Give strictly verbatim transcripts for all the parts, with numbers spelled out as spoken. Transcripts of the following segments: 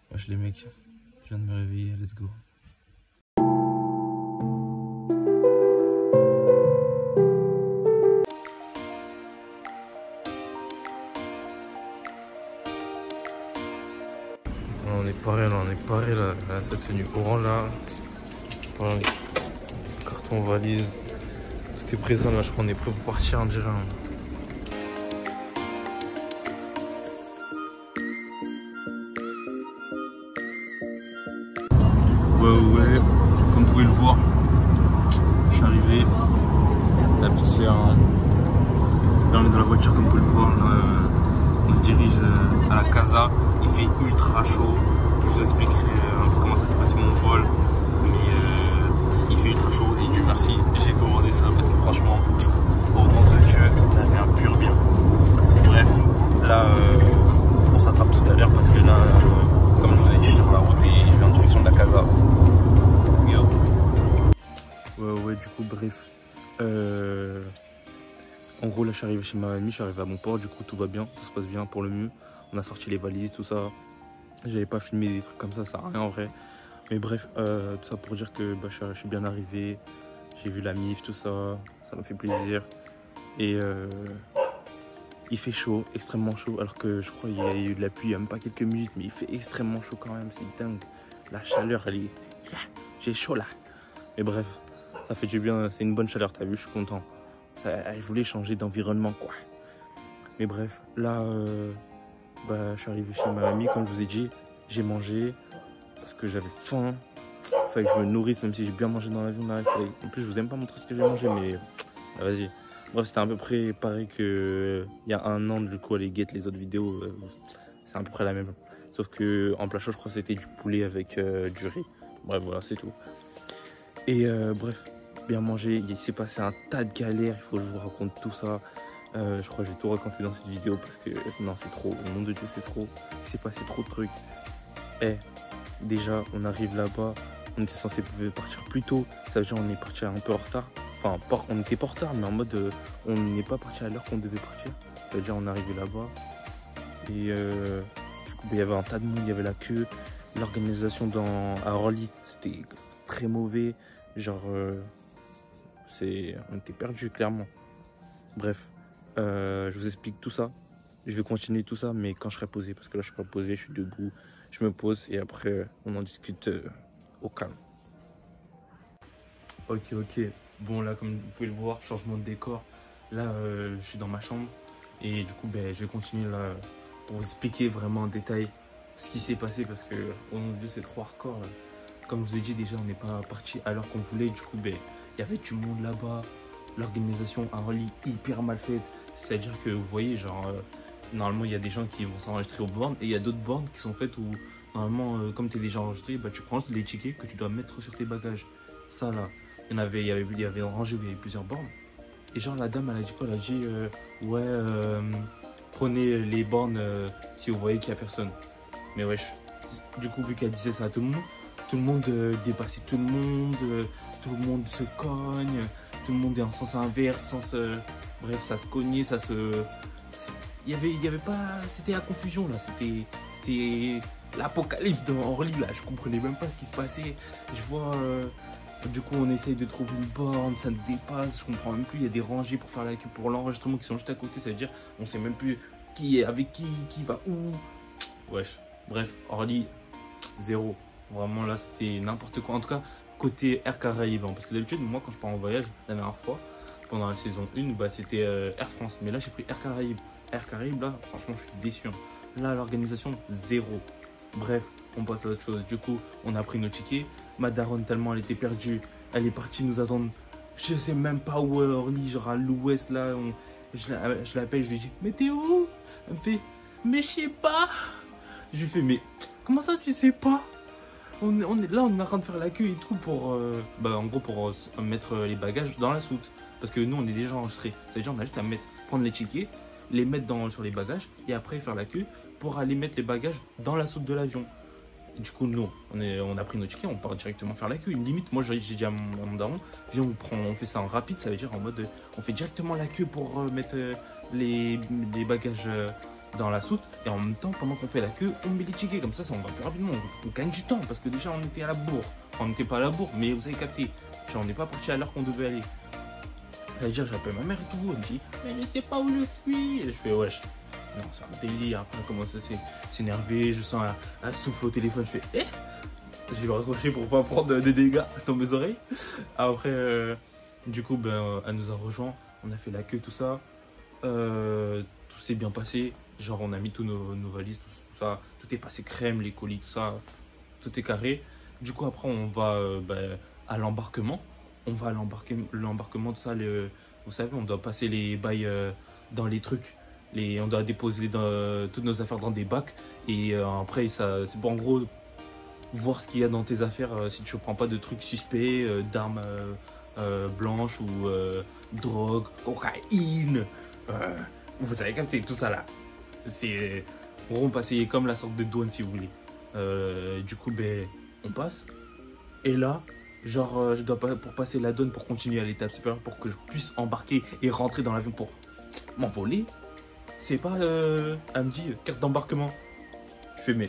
Wesh les mecs, je viens de me réveiller, let's go. On est paré là, on est paré là, là cette tenue orange là. Voilà, carton valise, tout est présent là, je crois qu'on est prêt pour partir en dirait. Ouais, ouais, comme vous pouvez le voir, je suis arrivé. La petite sœur, là on est dans la voiture, comme vous pouvez le voir. Là, on se dirige à la casa. Il fait ultra chaud. Je vous expliquerai un peu comment ça s'est passé mon vol. Mais euh, il fait ultra chaud et Dieu merci, j'ai commandé ça parce que franchement, au nom de Dieu, ça fait un pur bien. Bref, là euh, on s'attrape tout à l'heure parce que là, euh, comme je vous ai dit, je suis sur la route et je vais en direction de la casa. Ouais, ouais, du coup, bref. Euh, en gros, là, je suis arrivé chez ma mamie, je suis arrivé à mon port, du coup, tout va bien, tout se passe bien pour le mieux. On a sorti les valises, tout ça. J'avais pas filmé des trucs comme ça, ça sert à rien en vrai. Mais bref, euh, tout ça pour dire que bah, je suis bien arrivé. J'ai vu la M I F, tout ça, ça m'a fait plaisir. Et euh, il fait chaud, extrêmement chaud, alors que je crois qu'il y a eu de la pluie il y a même pas quelques minutes, mais il fait extrêmement chaud quand même, c'est dingue. La chaleur, elle est... J'ai chaud là. Mais bref, ça fait du bien, c'est une bonne chaleur, t'as vu, je suis content. Ça, je voulais changer d'environnement, quoi. Mais bref, là, euh, bah, je suis arrivé chez ma mamie, comme je vous ai dit. J'ai mangé, parce que j'avais faim. Il fallait que je me nourrisse, même si j'ai bien mangé dans l'avion. Fallait... En plus, je vous aime pas montrer ce que j'ai mangé, mais ah, vas-y. Bref, c'était à peu près pareil qu'il y a un an, du coup, aller guette les autres vidéos. Euh, c'est à peu près la même. Sauf que en plat chaud, je crois que c'était du poulet avec euh, du riz. Bref, voilà, c'est tout. Et euh, bref, bien manger. Il s'est passé un tas de galères. Il faut que je vous raconte tout ça. Euh, je crois que je vais tout raconter dans cette vidéo parce que non, c'est trop. Au nom de Dieu, c'est trop. Il s'est passé trop de trucs. Eh, déjà, on arrive là-bas. On était censé partir plus tôt. Ça veut dire qu'on est parti un peu en retard. Enfin, on était pas en retard, mais en mode euh, on n'est pas parti à l'heure qu'on devait partir. Ça veut dire on est arrivé là-bas. Et euh, du coup, il y avait un tas de monde, il y avait la queue. L'organisation dans à Orly, c'était très mauvais. Genre, euh, c'est, on était perdus, clairement. Bref, euh, je vous explique tout ça. Je vais continuer tout ça, mais quand je serai posé. Parce que là, je suis pas posé, je suis debout. Je me pose et après, on en discute euh, au calme. Ok, ok. Bon, là, comme vous pouvez le voir, changement de décor. Là, euh, je suis dans ma chambre. Et du coup, ben, je vais continuer là pour vous expliquer vraiment en détail ce qui s'est passé. Parce que, oh mon Dieu, c'est trop hardcore. Là. Comme je vous ai dit, déjà, on n'est pas parti à l'heure qu'on voulait. Du coup, ben, il y avait du monde là-bas. L'organisation a un lit hyper mal faite. C'est-à-dire que, vous voyez, genre, euh, normalement, il y a des gens qui vont s'enregistrer aux bornes. Et il y a d'autres bornes qui sont faites où, normalement, euh, comme tu es déjà enregistré, bah, tu prends les tickets que tu dois mettre sur tes bagages. Ça, là. Il y en avait, il y avait, il y avait un rangé où il y avait plusieurs bornes. Et genre, la dame, elle a dit quoi? Elle a dit, euh, ouais, euh, prenez les bornes euh, si vous voyez qu'il n'y a personne. Mais wesh, du coup, vu qu'elle disait ça à tout le monde, tout le monde euh, dépassait tout le monde, euh, tout le monde se cogne, tout le monde est en sens inverse, sens, euh, bref, ça se cognait, ça se... Il y avait, il y avait pas... C'était la confusion, là, c'était... C'était l'apocalypse dans Orly, là, je comprenais même pas ce qui se passait. Je vois... Euh, Du coup, on essaye de trouver une borne, ça nous dépasse, je comprends même plus. Il y a des rangées pour faire la queue pour l'enregistrement qui sont juste à côté. Ça veut dire, on sait même plus qui est avec qui, qui va où. Wesh, bref, Orly, zéro. Vraiment là, c'était n'importe quoi. En tout cas, côté Air Caraïbes. Hein, parce que d'habitude, moi, quand je pars en voyage, la dernière fois, pendant la saison un, bah, c'était euh, Air France. Mais là, j'ai pris Air Caraïbes. Air Caraïbes, là, franchement, je suis déçu. Hein. Là, l'organisation, zéro. Bref, on passe à autre chose. Du coup, on a pris nos tickets. Ma daronne, tellement elle était perdue, elle est partie nous attendre. Je sais même pas où est Orly, genre à l'ouest là. On, je l'appelle, je lui dis, mais t'es où? Elle me fait, mais je sais pas. Je lui fais, mais comment ça tu sais pas? on, on est là, on est en train de faire la queue et tout pour, euh, bah en gros pour euh, mettre les bagages dans la soute. Parce que nous on est déjà enregistrés. C'est-à-dire on a juste à mettre, prendre les tickets, les mettre dans, sur les bagages et après faire la queue pour aller mettre les bagages dans la soute de l'avion. Du coup, nous, on, est, on a pris nos tickets, on part directement faire la queue. Une limite, moi, j'ai dit à mon, à mon daron, viens, on, prend, on fait ça en rapide, ça veut dire en mode, on fait directement la queue pour euh, mettre euh, les, les bagages euh, dans la soute. Et en même temps, pendant qu'on fait la queue, on met les tickets. Comme ça, ça on va plus rapidement. On, on gagne du temps parce que déjà, on était à la bourre. Enfin, on n'était pas à la bourre, mais vous avez capté. Genre, on n'est pas parti à l'heure qu'on devait aller. Ça veut dire, j'appelle ma mère et tout. Elle me dit, mais je sais pas où je suis. Et je fais, wesh. Non, c'est un délire. Après, on commence à s'énerver. Je sens un, un souffle au téléphone. Je fais, eh. Je vais le raccrocher pour pas prendre des dégâts dans mes oreilles. Après, euh, du coup, ben, elle nous a rejoint. On a fait la queue, tout ça. Euh, tout s'est bien passé. Genre, on a mis tous nos, nos valises, tout, tout ça. Tout est passé crème, les colis, tout ça. Tout est carré. Du coup, après, on va euh, ben, à l'embarquement. On va à l'embarquement, tout ça. Le, vous savez, on doit passer les bails euh, dans les trucs. Les, on doit déposer dans, euh, toutes nos affaires dans des bacs. Et euh, après, ça, c'est pour en gros voir ce qu'il y a dans tes affaires. Euh, si tu ne prends pas de trucs suspects, euh, d'armes euh, euh, blanches ou euh, drogue, cocaïne. Euh, vous avez capté tout ça là. C'est en gros, on passe comme la sorte de douane si vous voulez. Euh, du coup, ben, on passe. Et là, genre, euh, je dois pas pour passer la douane pour continuer à l'étape supérieure pour que je puisse embarquer et rentrer dans l'avion pour m'envoler. C'est pas, euh, elle me dit carte d'embarquement. Je fais mais.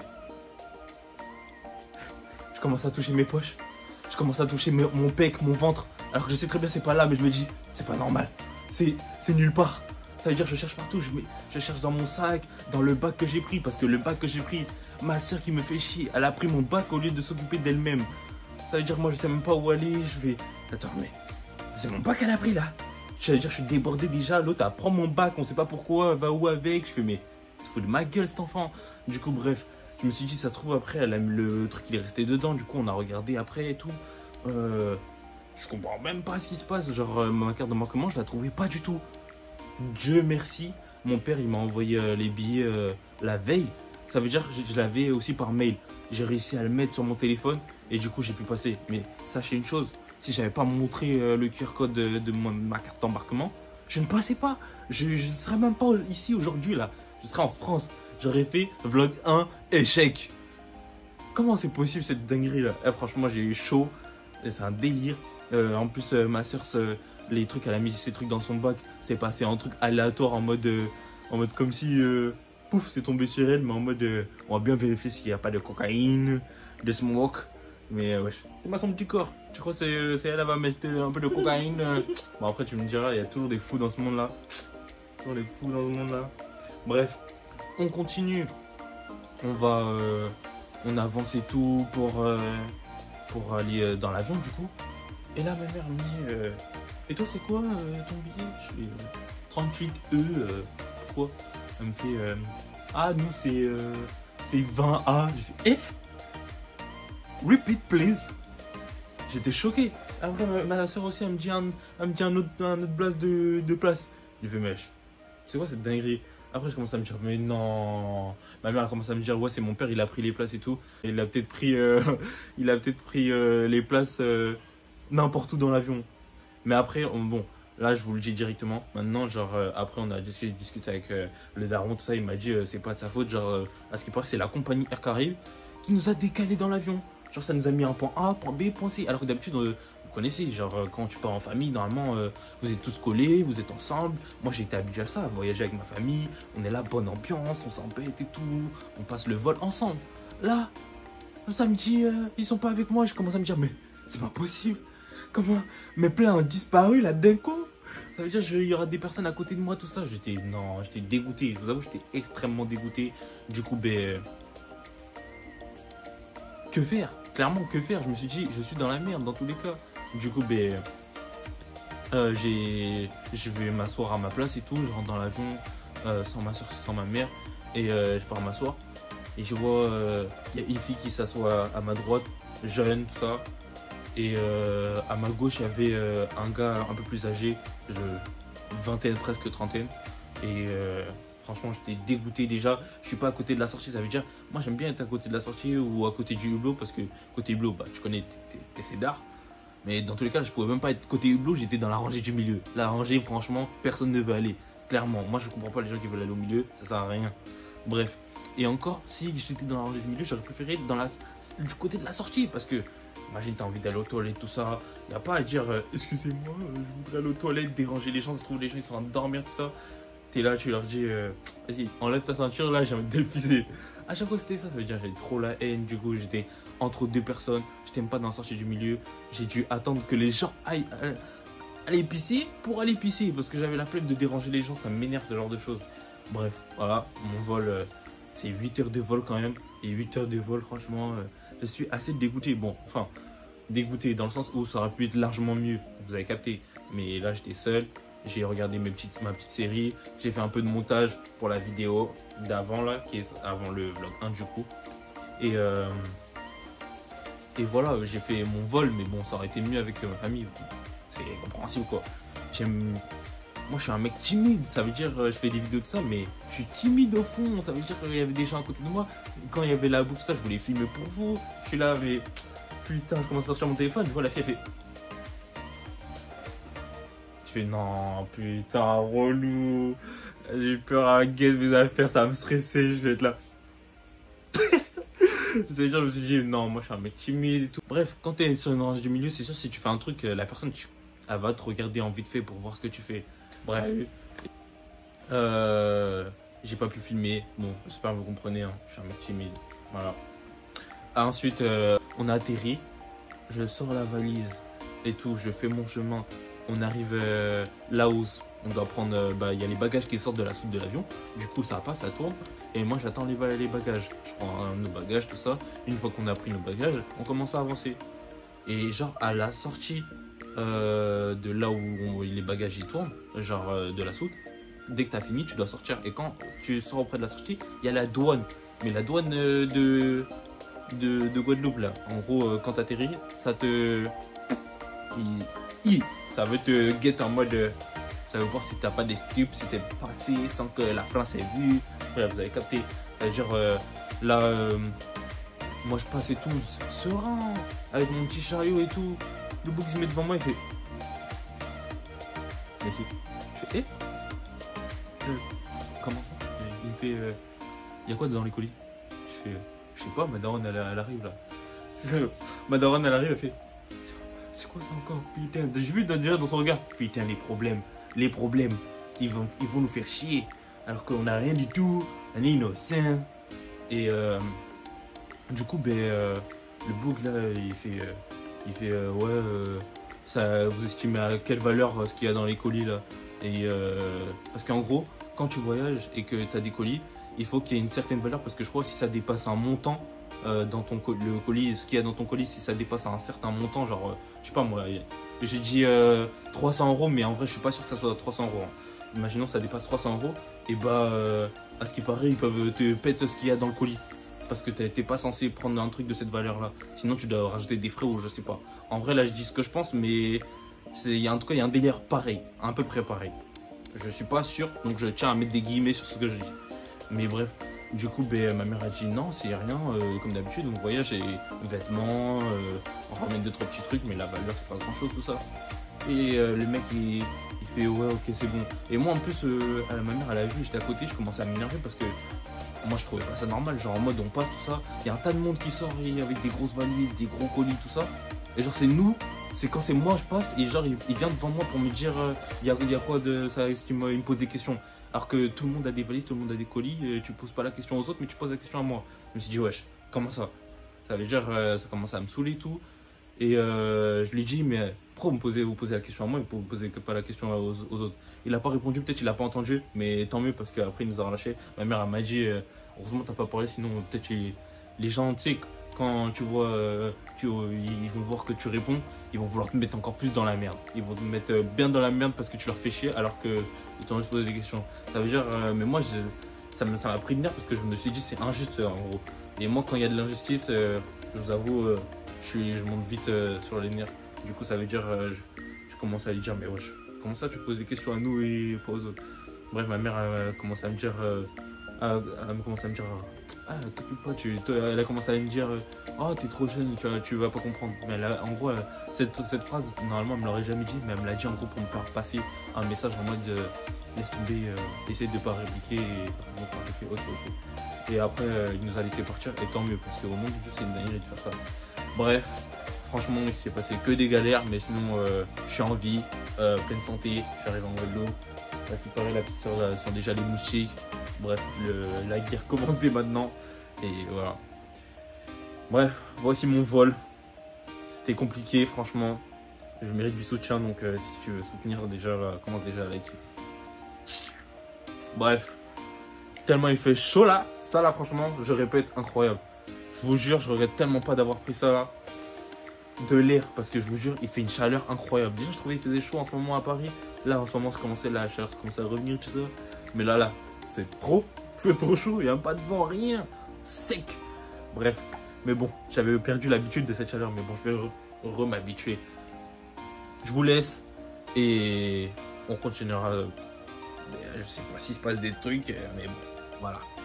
Je commence à toucher mes poches. Je commence à toucher mes, mon pec, mon ventre. Alors que je sais très bien c'est pas là, mais je me dis c'est pas normal. C'est nulle part. Ça veut dire que je cherche partout. Je, mets, je cherche dans mon sac, dans le bac que j'ai pris. Parce que le bac que j'ai pris, ma soeur qui me fait chier, elle a pris mon bac au lieu de s'occuper d'elle-même. Ça veut dire que moi je sais même pas où aller. Je vais. Attends, mais c'est mon bac qu'elle a pris là. Ça veut dire que je suis débordé déjà. L'autre elle prend mon bac, on sait pas pourquoi, elle va où avec. Je fais mais il se fout de ma gueule cet enfant. Du coup, bref, je me suis dit ça se trouve après, elle a mis le truc, il est resté dedans. Du coup, on a regardé après et tout. Euh, je comprends même pas ce qui se passe. Genre, euh, ma carte d'embarquement, je la trouvais pas du tout. Dieu merci, mon père il m'a envoyé euh, les billets euh, la veille. Ça veut dire que je, je l'avais aussi par mail. J'ai réussi à le mettre sur mon téléphone et du coup j'ai pu passer. Mais sachez une chose, si j'avais pas montré euh, le Q R code de, de ma, ma carte d'embarquement, je ne passais pas. Je ne serais même pas ici aujourd'hui là. Je serais en France. J'aurais fait vlog un échec. Comment c'est possible cette dinguerie là? Eh, franchement j'ai eu chaud. C'est un délire. Euh, en plus euh, ma soeur se... les trucs, elle a mis ses trucs dans son bac, c'est passé en truc aléatoire en mode, euh, en mode comme si, euh, pouf, c'est tombé sur elle, mais en mode, euh, on va bien vérifier s'il n'y a pas de cocaïne, de smoke, mais euh, wesh, c'est pas son petit corps, tu crois que c'est elle, elle va mettre un peu de cocaïne, euh. Bon après tu me diras, il y a toujours des fous dans ce monde-là, toujours des fous dans ce monde-là, bref, on continue, on va, euh, on avance et tout pour, euh, pour aller euh, dans l'avion du coup, et là ma mère me dit, euh, et toi, c'est quoi euh, ton billet? Je fais euh, trente-huit E. Euh, pourquoi? Elle me fait euh, ah, nous, c'est euh, vingt A. J'ai fait eh? Repeat, please. J'étais choqué. Après, ma, ma soeur aussi, elle me dit un, elle me dit un autre, un autre place de, de place. J'ai fait mèche. C'est quoi cette dinguerie? Après, je commence à me dire, mais non. Ma mère a commencé à me dire, ouais, c'est mon père, il a pris les places et tout. Et il a peut-être pris, euh, il a peut-être pris euh, les places euh, n'importe où dans l'avion. Mais après, on, bon, là, je vous le dis directement. Maintenant, genre, euh, après, on a discuté, discuté avec euh, le daron, tout ça. Il m'a dit, euh, c'est pas de sa faute. Genre, euh, à ce qui paraît, c'est la compagnie Air Caraïbes qui nous a décalé dans l'avion. Genre, ça nous a mis un point A, point B, point C. Alors que d'habitude, euh, vous connaissez, genre, euh, quand tu pars en famille, normalement, euh, vous êtes tous collés, vous êtes ensemble. Moi, j'ai été habitué à ça, à voyager avec ma famille. On est là, bonne ambiance, on s'embête et tout. On passe le vol ensemble. Là, le samedi, euh, ils sont pas avec moi. Je commence à me dire, mais c'est pas possible. Comment mes plans ont disparu là d'un coup? Ça veut dire qu'il y aura des personnes à côté de moi, tout ça. J'étais non, j'étais dégoûté. Je vous avoue, j'étais extrêmement dégoûté. Du coup, ben, que faire? Clairement, que faire? Je me suis dit, je suis dans la merde dans tous les cas. Du coup, ben, euh, j'ai, je vais m'asseoir à ma place et tout. Je rentre dans l'avion euh, sans ma soeur, sans ma mère, et euh, je pars m'asseoir. Et je vois, il euh, y a une fille qui s'assoit à, à ma droite, jeune, tout ça. Et euh, à ma gauche, il y avait euh, un gars un peu plus âgé, de vingtaine, presque trentaine. Et euh, franchement, j'étais dégoûté déjà. Je suis pas à côté de la sortie, ça veut dire, moi j'aime bien être à côté de la sortie ou à côté du hublot, parce que côté hublot, bah, tu connais, c'était Cédar. Mais dans tous les cas, je pouvais même pas être côté hublot, j'étais dans la rangée du milieu. La rangée, franchement, personne ne veut aller. Clairement, moi je comprends pas les gens qui veulent aller au milieu, ça sert à rien. Bref. Et encore, si j'étais dans la rangée du milieu, j'aurais préféré être dans la, du côté de la sortie, parce que imagine, t'as envie d'aller aux toilettes, tout ça. Il n'y a pas à dire, euh, excusez-moi, euh, je voudrais aller aux toilettes, déranger les gens. Ça se trouve, les gens ils sont en train de dormir, tout ça. t'es là, tu leur dis, euh, vas-y, enlève ta ceinture, là, j'ai envie de le pisser. À chaque fois, c'était ça, ça veut dire j'avais trop la haine, du coup, j'étais entre deux personnes, je t'aime pas dans la sortie du milieu, j'ai dû attendre que les gens aillent, aillent, aller pisser pour aller pisser, parce que j'avais la flemme de déranger les gens, ça m'énerve ce genre de choses. Bref, voilà, mon vol, euh, c'est huit heures de vol quand même, et huit heures de vol, franchement, euh, je suis assez dégoûté, bon, enfin, dégoûté dans le sens où ça aurait pu être largement mieux, vous avez capté, mais là, j'étais seul. J'ai regardé mes petites, ma petite série, j'ai fait un peu de montage pour la vidéo d'avant là, qui est avant le vlog un du coup. Et, euh, et voilà, j'ai fait mon vol, mais bon, ça aurait été mieux avec ma famille. C'est compréhensible quoi. J'aime... Moi je suis un mec timide, ça veut dire je fais des vidéos de ça, mais je suis timide au fond, ça veut dire qu'il y avait des gens à côté de moi. Quand il y avait la bouffe, ça, je voulais filmer pour vous. Je suis là, mais putain, je commence à sortir mon téléphone, je vois la fille, elle fait... Je fais non, putain, relou. J'ai peur à guess mes affaires, ça va me stresser, je vais être là. Je dire, je me suis dit, non, moi je suis un mec timide et tout. Bref, quand t'es sur une rangée du milieu, c'est sûr, si tu fais un truc, la personne, tu, elle va te regarder en vite fait pour voir ce que tu fais. Bref. Euh, j'ai pas pu filmer. Bon, j'espère que vous comprenez, hein. Je suis un mec timide. Voilà. Ensuite, euh, on a atterri. Je sors la valise et tout, je fais mon chemin. On arrive euh, là où on doit prendre, euh, bah, y a les bagages qui sortent de la soute de l'avion. Du coup, ça passe, ça tourne. Et moi, j'attends les, les bagages. Je prends euh, nos bagages, tout ça. Une fois qu'on a pris nos bagages, on commence à avancer. Et genre, à la sortie euh, de là où on, les bagages y tournent, genre euh, de la soute, dès que tu as fini, tu dois sortir. Et quand tu sors auprès de la sortie, il y a la douane. Mais la douane euh, de, de, de Guadeloupe, là. En gros, euh, quand tu atterris, ça te... Il, il, ça veut te guetter en mode, euh, ça veut voir si t'as pas des stupes, si t'es passé sans que la France ait vu. Ouais, vous avez capté. C'est-à-dire, euh, là, euh, moi je passais tout serein, avec mon petit chariot et tout. Le bouc il se met devant moi, il fait. Mais c'est. Je fais, eh euh, Comment ça? Il me fait, euh, y a quoi dans les colis? Je fais, je sais pas, ma daronne elle, elle arrive là. Je, ma daronne elle arrive, elle fait. C'est quoi ça encore? Putain, j'ai vu déjà dans son regard. Putain, les problèmes, les problèmes, ils vont, ils vont nous faire chier. Alors qu'on n'a rien du tout, on est innocent. Et euh, du coup, ben, euh, le bouc là, il fait, euh, il fait euh, ouais, euh, ça, vous estimez à quelle valeur euh, ce qu'il y a dans les colis là? Et euh, parce qu'en gros, quand tu voyages et que tu as des colis, il faut qu'il y ait une certaine valeur parce que je crois que si ça dépasse un montant, Euh, dans ton le colis, ce qu'il y a dans ton colis, si ça dépasse un certain montant, genre, euh, je sais pas moi, j'ai dit euh, trois cents euros, mais en vrai, je suis pas sûr que ça soit trois cents euros. Hein. Imaginons que ça dépasse trois cents euros, et bah, euh, à ce qui paraît, ils peuvent te péter ce qu'il y a dans le colis. Parce que t'es pas censé prendre un truc de cette valeur-là. Sinon, tu dois rajouter des frais ou je sais pas. En vrai, là, je dis ce que je pense, mais y a, en tout cas, il y a un délire pareil, à peu près pareil. Je suis pas sûr, donc je tiens à mettre des guillemets sur ce que je dis. Mais bref. Du coup, ben, ma mère a dit non, c'est rien, euh, comme d'habitude, on voyage et vêtements, euh, on ramène deux, trois petits trucs, mais la valeur, c'est pas grand chose, tout ça. Et euh, le mec, il, il fait ouais, ok, c'est bon. Et moi, en plus, euh, ma mère, elle a vu, j'étais à côté, je commençais à m'énerver parce que moi, je trouvais pas ça normal. Genre, en mode, on passe, tout ça. Il y a un tas de monde qui sort avec des grosses valises, des gros colis, tout ça. Et genre, c'est nous, c'est quand c'est moi, je passe, et genre, il, il vient devant moi pour me dire, il euh, y, a, y a quoi de ça, il me, il me pose des questions. Alors que tout le monde a des valises, tout le monde a des colis, euh, tu poses pas la question aux autres, mais tu poses la question à moi. Je me suis dit, wesh, comment ça? Ça veut dire, euh, ça commence à me saouler et tout. Et euh, je lui ai dit, mais pourquoi vous me posez, vous posez la question à moi et vous posez pas la question aux, aux autres? Il a pas répondu, peut-être il a pas entendu, mais tant mieux parce qu'après il nous a relâché. Ma mère m'a dit, euh, heureusement t'as pas parlé, sinon peut-être les gens, tu sais, quand tu vois, euh, tu, ils vont voir que tu réponds, ils vont vouloir te mettre encore plus dans la merde. Ils vont te mettre bien dans la merde parce que tu leur fais chier alors que ils t'ont juste posé des questions. Ça veut dire, euh, mais moi, je, ça m'a pris de nerfs parce que je me suis dit c'est injuste en gros. Et moi, quand il y a de l'injustice, euh, je vous avoue, euh, je, suis, je monte vite euh, sur les nerfs. Du coup, ça veut dire, euh, je, je commence à lui dire, mais wesh, comment ça tu poses des questions à nous et pas aux autres? Bref, ma mère a commencé à me dire, euh, à, à me commencer à me dire, ah, t'occupe pas, tu, toi, elle a commencé à me dire, oh, t'es trop jeune, tu, tu vas pas comprendre. Mais elle a, en gros, elle, cette, cette phrase, normalement, elle me l'aurait jamais dit, mais elle me l'a dit en gros pour me faire passer un message en mode, euh, laisse tomber, euh, essaye de pas répliquer. Et bon, j'ai fait, ok, ok. Et après, euh, il nous a laissé partir, et tant mieux, parce qu'au monde du Dieu, c'est une dinguerie de faire ça. Bref, franchement, il s'est passé que des galères, mais sinon, euh, je suis en vie, euh, pleine santé, j'arrive en Guadeloupe. À ce qui paraît, la petite soeur sent déjà les moustiques. Bref, le, la guerre commence dès maintenant. Et voilà. Bref, voici mon vol. C'était compliqué, franchement. Je mérite du soutien, donc euh, si tu veux soutenir, déjà, là, commence déjà avec. Bref. Tellement il fait chaud là. Ça là, franchement, je répète, incroyable. Je vous jure, je regrette tellement pas d'avoir pris ça là. De l'air, parce que je vous jure, il fait une chaleur incroyable. Déjà, je trouvais qu'il faisait chaud en ce moment à Paris. Là, en ce moment, ça commençait, la chaleur commençait à revenir, tout ça. Mais là, là, c'est trop, c'est trop chaud. Il n'y a pas de vent, rien. Sec. Bref. Mais bon, j'avais perdu l'habitude de cette chaleur. Mais bon, je vais re-m'habituer. Je vous laisse. Et on continuera. Je sais pas s'il se passe des trucs, mais bon, voilà.